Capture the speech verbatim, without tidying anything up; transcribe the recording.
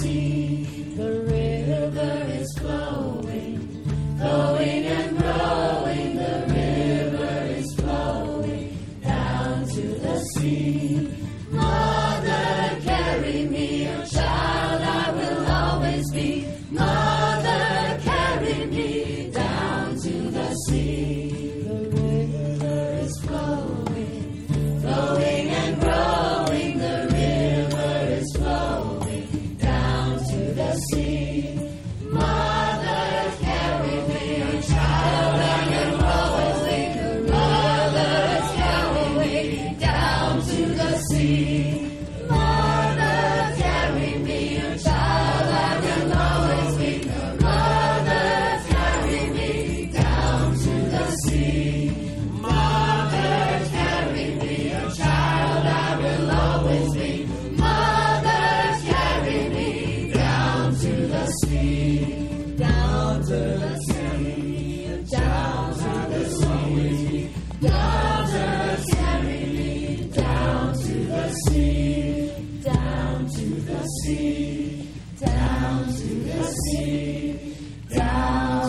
sea. The river is flowing, flowing and growing. The river is flowing down to the sea. Mother, carry me, your child I will always be. Mother, carry me down to the sea. The river is flowing, flowing and growing. The river is flowing down to the sea. Mother, carry me, your child I will always be. Mother, carry me down to the sea. Mother, carry me, your child I will always be. Mother, carry me down to the sea. Mother, carry me, your child I will always be. Mother, carry me down to the sea. Down to the sea. Down to the sea. Mother, carry me down to the sea. Down to the sea. Down to the sea. Down.